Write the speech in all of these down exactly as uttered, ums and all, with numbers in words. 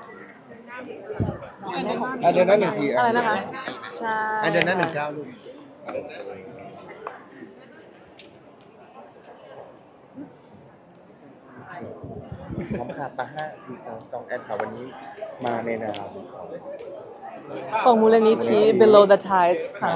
อ่ะเดือนนั้นหนึ่งทีอะไรนะคะใช่อ่ะเดือนนั้นหนึ่งเก้าลูกพร้อมค่ะปะห้าสี่สามสองแอนค่ะวันนี้มาในนามของมูลนิธิ Below the Tides ค่ะ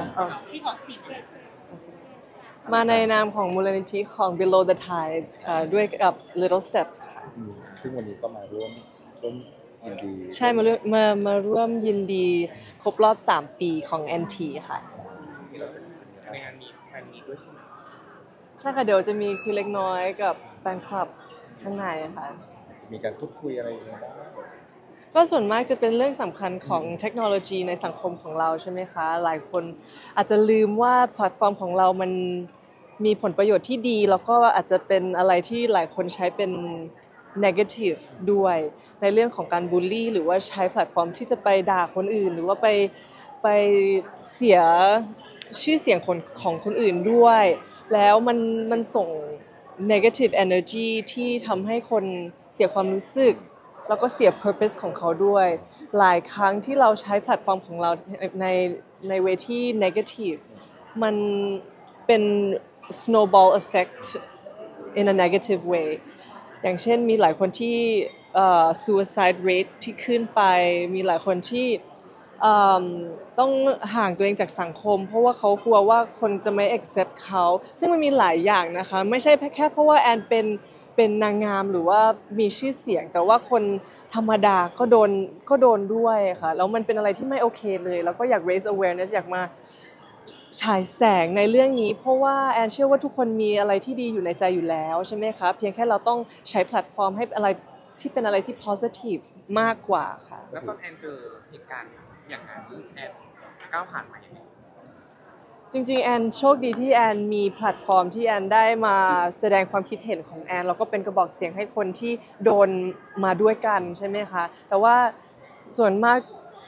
มาในนามของมูลนิธิของ Below the Tides ค่ะด้วยกับ Little Steps ค่ะซึ่งวันนี้ก็มาร่วมร่วมยินดีใช่มามามาร่วมยินดีครบรอบสามปีของ แอน ที ค่ะในงานมีแฟนมีด้วยใช่ไหมใช่ค่ะเดี๋ยวจะมีคุยเล็กน้อยกับแฟนคลับข้างในค่ะมีการพูดคุยอะไรอย่างเงี้ยบ้างก็ส่วนมากจะเป็นเรื่องสำคัญของเทคโนโลยีในสังคมของเราใช่ไหมคะหลายคนอาจจะลืมว่าแพลตฟอร์มของเรามันมีผลประโยชน์ที่ดีแล้วก็อาจจะเป็นอะไรที่หลายคนใช้เป็น negative ด้วยในเรื่องของการบูลลี่หรือว่าใช้แพลตฟอร์มที่จะไปด่าคนอื่นหรือว่าไปไปเสียชื่อเสียงคนของคนอื่นด้วยแล้วมันมันส่ง negative energy ที่ทำให้คนเสียความรู้สึกแล้วก็เสีย purpose ของเขาด้วยหลายครั้งที่เราใช้แพลตฟอร์มของเราในในเวที่ negative มันเป็น snowball effect in a negative way อย่างเช่นมีหลายคนที่ uh, suicide rate ที่ขึ้นไปมีหลายคนที่ต้องห่างตัวเองจากสังคมเพราะว่าเขากลัวว่าคนจะไม่ accept เขาซึ่งมันมีหลายอย่างนะคะไม่ใช่แค่เพราะว่าแอนเป็นเป็นนางงามหรือว่ามีชื่อเสียงแต่ว่าคนธรรมดาก็โดนก็โดนด้วยค่ะแล้วมันเป็นอะไรที่ไม่โอเคเลยแล้วก็อยาก raise awareness อยากมาฉายแสงในเรื่องนี้เพราะว่าแอนเชื่อว่าทุกคนมีอะไรที่ดีอยู่ในใจอยู่แล้วใช่ไหมคะเพียงแค่เราต้องใช้แพลตฟอร์มให้อะไรที่เป็นอะไรที่ positive มากกว่าค่ะแล้วตอนแอนเจอเหตุการณ์อย่างนั้นแอนก้าวผ่านมาอย่างไรจริงๆแอนโชคดีที่แอนมีแพลตฟอร์มที่แอนได้มาแสดงความคิดเห็นของแอนแล้วก็เป็นกระบอกเสียงให้คนที่โดนมาด้วยกันใช่ไหมคะแต่ว่าส่วนมาก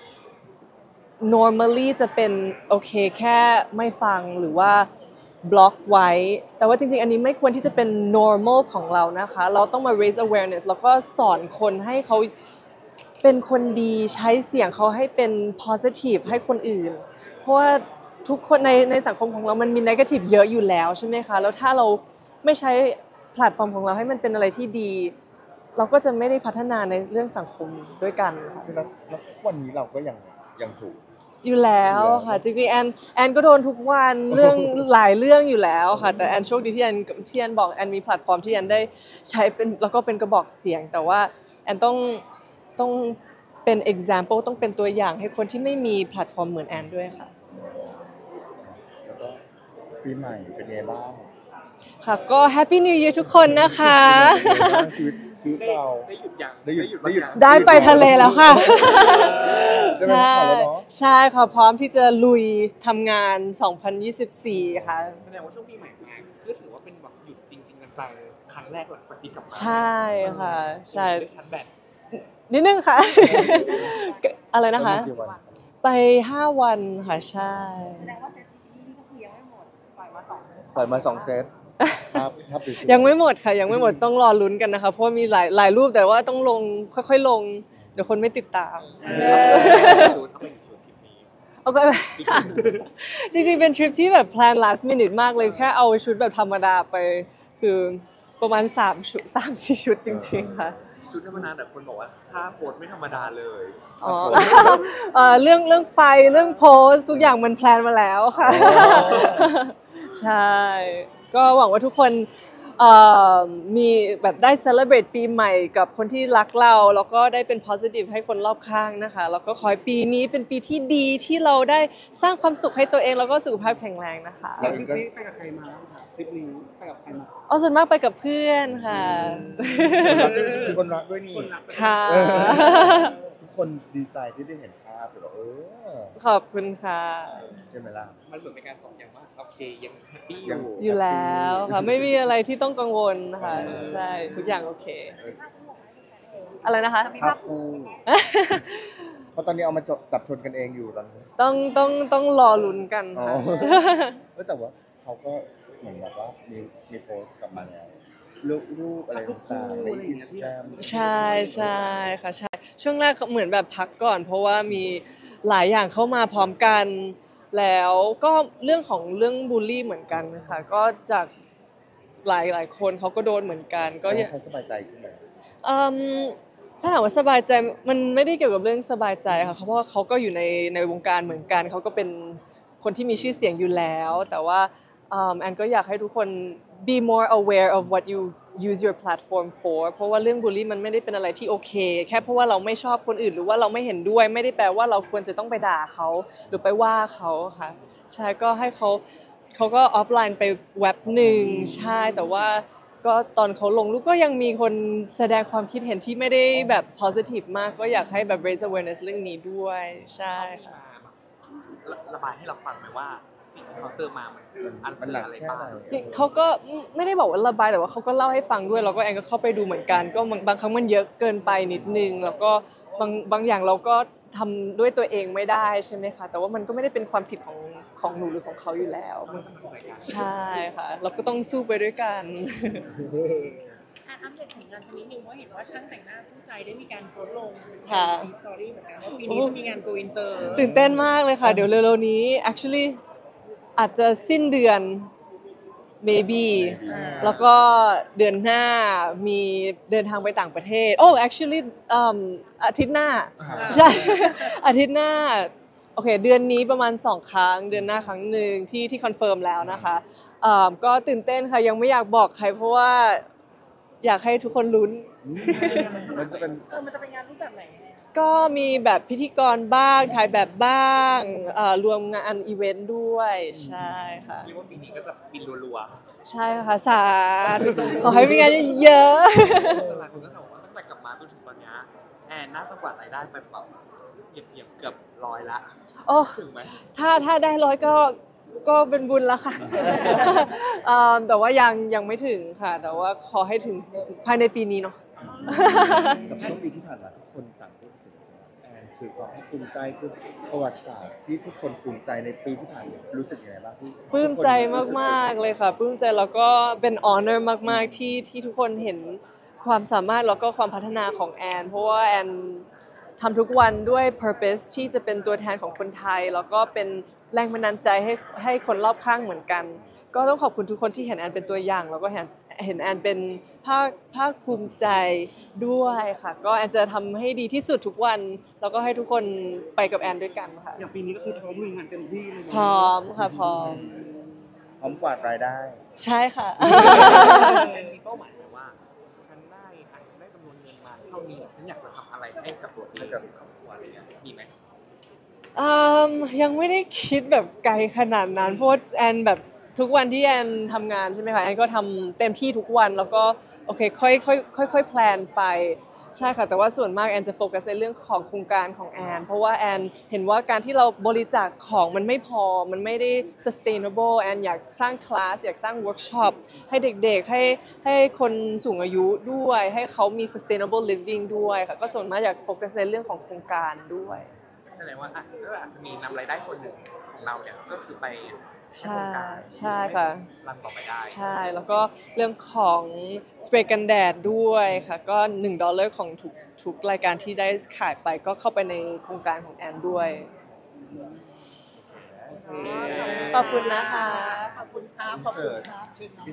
normally จะเป็นโอเคแค่ไม่ฟังหรือว่าบล็อกไว้แต่ว่าจริงๆอันนี้ไม่ควรที่จะเป็น normal ของเรานะคะเราต้องมา raise awareness แล้วก็สอนคนให้เขาเป็นคนดีใช้เสียงเขาให้เป็น positive ให้คนอื่นเพราะว่าทุกคนในในสังคมของเรามันมี negative เยอะอยู่แล้วใช่ไหมคะแล้วถ้าเราไม่ใช้แพลตฟอร์มของเราให้มันเป็นอะไรที่ดีเราก็จะไม่ได้พัฒนาในเรื่องสังคมด้วยกันค่ะแล้ววันนี้เราก็ยังยังถูกอยู่แล้วค่ะจริงๆแอนแอนก็โดนทุกวันเรื่องหลายเรื่องอยู่แล้วค่ะแต่แอนโชคดีที่แอนที่แอนบอกแอนมีแพลตฟอร์มที่แอนได้ใช้เป็นแล้วก็เป็นกระบอกเสียงแต่ว่าแอนต้องต้องเป็น example ต้องเป็นตัวอย่างให้คนที่ไม่มีแพลตฟอร์มเหมือนแอนด้วยค่ะแล้วก็ปีใหม่เป็นไงบ้างค่ะก็ Happy New Year ทุกคนนะคะชีวิตชีวิตเราได้หยุดยังได้หยุดได้หยุดได้ไปทะเลแล้วค่ะใช่ใช่ค่ะพร้อมที่จะลุยทำงานสองพันยี่สิบสี่ค่ะแสดงว่าช่วงปีใหม่มาก็ถือว่าเป็นแบบหยุดจริงๆจังๆครั้งแรกหลังจากที่กลับมาใช่ค่ะใช่ได้ชั้นแบตนิดนึงค่ะอะไรนะคะไปห้าวันค่ะใช่แสดงว่าเซตนี้ก็คือยังไม่หมดปล่อยมาสองปล่อยมาสองเซตครับครับยังไม่หมดค่ะยังไม่หมดต้องรอลุ้นกันนะคะเพราะมีหลายหลายรูปแต่ว่าต้องลงค่อยๆลงเดี๋ยวคนไม่ติดตามชุดเอาไปอีกชุดทริปนี้เอาไปจริงๆเป็นทริปที่แบบแพลน last minute มากเลยแค่เอาชุดแบบธรรมดาไปคือประมาณสามชุด สามสี่ ชุดจริงๆค่ะชุดธรรมดาแต่คนบอกว่าถ้าโพสไม่ธรรมดาเลยอ๋อเรื่องเรื่องไฟเรื่องโพสทุกอย่างมันแพลนมาแล้วค่ะใช่ก็หวังว่าทุกคนมีแบบได้ celebrate ปีใหม่กับคนที่รักเราแล้วก็ได้เป็น positive ให้คนรอบข้างนะคะแล้วก็ขอให้ปีนี้เป็นปีที่ดีที่เราได้สร้างความสุขให้ตัวเองแล้วก็สุขภาพแข็งแรงนะคะแล้วทริปนี้ไปกับใครมาคะทริปนี้ไปกับใครมาอ๋อส่วนมากไปกับเพื่อนค่ะมีคนรักด้วยนี่ค่ะทุกคนดีใจที่ได้เห็นภาพแบบเออขอบคุณค่ะใช่ไหมล่ะมันเหมือนเป็นการตอบย้ำว่าโอเคยังแฮปปี้อยู่อยู่แล้วค่ะไม่มีอะไรที่ต้องกังวลนะคะใช่ทุกอย่างโอเคอะไรนะคะภาพคู่เพราะตอนนี้เอามาจับชนกันเองอยู่ตอนนี้ต้องต้องต้องรอลุ้นกันค่ะแต่ว่าเขาก็เหมือนแบบว่ามีมีโพสต์กลับมาแล้วรูปรูปอะไรต่างๆใน Instagram ใช่ใช่ค่ะใช่ช่วงแรกเหมือนแบบพักก่อน เพราะว่ามีหลายอย่างเข้ามาพร้อมกัน แล้วก็เรื่องของเรื่องบูลลี่เหมือนกันนะคะก็จากหลายหลายคนเขาก็โดนเหมือนกันก็ก็เขาสบายใจขึ้นไหมอืมถ้าถามว่าสบายใจมันไม่ได้เกี่ยวกับเรื่องสบายใจค่ะเพราะว่าเขาก็อยู่ในในวงการเหมือนกันเขาก็เป็นคนที่มีชื่อเสียงอยู่แล้ว แต่ว่าอืมแอนก็อยากให้ทุกคน be more aware of what you use your platform for เพราะว่าเรื่องบูลลี่มันไม่ได้เป็นอะไรที่โอเคแค่เพราะว่าเราไม่ชอบคนอื่นหรือว่าเราไม่เห็นด้วยไม่ได้แปลว่าเราควรจะต้องไปด่าเขาหรือไปว่าเขาค่ะใช่ก็ให้เขาเขาก็ออฟไลน์ไปเว็บหนึ่งใช่แต่ว่าก็ตอนเขาลงรูปก็ยังมีคนแสดงความคิดเห็นที่ไม่ได้แบบ positive มากก็อยากให้แบบ raise awareness เรื่องนี้ด้วยใช่ค่ะระระบายให้เราฟังไหมว่าสิ่งที่เขาเจอมามันอันมันเป็นหนักอะไรแค่บ้างไหนจริงเขาก็ไม่ได้บอกว่าระบายแต่ว่าเขาก็เล่าให้ฟังด้วยแล้วก็แอนก็เข้าไปดูเหมือนกันก็บางบางครั้งมันเยอะเกินไปนิดนึงแล้วก็บางบางอย่างเราก็ทำด้วยตัวเองไม่ได้ใช่ไหมคะแต่ว่ามันก็ไม่ได้เป็นความผิดของของหนูหรือของเขาอยู่แล้วต้องกำลังใจกันใช่ค่ะเราก็ต้องสู้ไปด้วยกันอ่ะอัปเดตผลงานชนิดนึงเพราะเห็นว่าช่างแต่งหน้าสู้ใจได้มีการโพสต์ลงค่ะจีสตอรี่เหมือนกันว่าปีนี้จะมีงาน go inter ตื่นเต้นมากเลยค่ะเดี๋ยวเร็วๆนี้ actually อาจจะสิ้นเดือน maybe แล้วก็เดือนหน้ามีเดินทางไปต่างประเทศโอ้ actually อืมอาทิตย์หน้าใช่ อาทิตย์หน้าโอเคเดือนนี้ประมาณสองครั้งเดือนหน้าครั้งหนึ่งที่ที่คอนเฟิร์มแล้วนะคะอืมก็ตื่นเต้นค่ะยังไม่อยากบอกใครเพราะว่าอยากให้ทุกคนลุ้นมันจะเป็นเออมันจะเป็นงานรูปแบบไหนยังไงก็มีแบบพิธีกรบ้างถ่ายแบบบ้างเอ่อรวมงานอีเวนต์ด้วยใช่ค่ะเรียกว่าปีนี้ก็จะบินรัวใช่ค่ะสาธุขอให้มีงานเยอะๆหลายคนก็ถามว่าตั้งแต่กลับมาจนถึงตอนเนี้ยแอนน่าจะกวาดรายได้ไปแบบเหยียบเหยียบเกือบร้อยละๆโอ้ถึงไหมถ้าถ้าได้ร้อยก็ก็เป็นบุญแล้วค่ะ เอิ่มแต่ว่ายังยังไม่ถึงค่ะ แต่ว่าขอให้ถึงภายในปีนี้เนาะกับช่วงปีที่ผ่านมาทุกคนต่างพูดถึงแอนคือความภาคภูมิใจคือประวัติศาสตร์ที่ทุกคนภูมิใจในปีที่ผ่านมารู้สึกยังไงบ้างที่ปลื้มใจมากๆเลยค่ะปลื้มใจแล้วก็เป็น honor มากๆที่ที่ทุกคนเห็นความสามารถแล้วก็ความพัฒนาของแอนเพราะว่าแอนทำทุกวันด้วย purpose ที่จะเป็นตัวแทนของคนไทย แล้วก็เป็นแรงบันดาลใจให้ให้คนรอบข้างเหมือนกัน ก็ต้องขอบคุณทุกคนที่เห็นแอนเป็นตัวอย่างแล้วก็เห็นเห็นแอนเป็นภาคภาคภูมิใจด้วยค่ะก็แอนจะทำให้ดีที่สุดทุกวันแล้วก็ให้ทุกคนไปกับแอนด้วยกันค่ะอย่างปีนี้ก็คือพร้อมลุยงานเต็มที่เลยพร้อมค่ะพร้อมพร้อมกวาดรายได้ใช่ค่ะแอนมีเป้าหมายไหมว่าฉันได้อ่ะได้จำนวนเงินมาเท่านี้ฉันอยากจะทำอะไรให้กับตัวเองกับครอบครัวอะไรเงี้ยมีไหมอืมยังไม่ได้คิดแบบไกลขนาดนั้นเพราะว่าแอนแบบทุกวันที่แอนทำงานใช่ไหมคะแอนก็ทำเต็มที่ทุกวันแล้วก็โอเคค่อยค่อยค่อยค่อยแพลนไปใช่ค่ะแต่ว่าส่วนมากแอนจะโฟกัสในเรื่องของโครงการของแอนเพราะว่าแอนเห็นว่าการที่เราบริจาคของมันไม่พอมันไม่ได้ sustainable แอนอยากสร้างคลาสอยากสร้างเวิร์กช็อปให้เด็กๆให้ให้คนสูงอายุด้วยให้เขามี sustainable living ด้วยค่ะก็ส่วนมากอยากโฟกัสในเรื่องของโครงการด้วยแสดงว่าอ่ะก็อาจจะมีนำรายได้ส่วนหนึ่งของเราเนี่ยก็คือไปใช่ใช่ค่ะรันต่อไปได้ใช่แล้วก็เรื่องของสเปรย์กันแดดด้วยค่ะก็หนึ่งดอลลาร์ของทุกทุกรายการที่ได้ขายไปก็เข้าไปในโครงการของแอนด้วย ขอบคุณนะคะขอบคุณครับขอบคุณครับ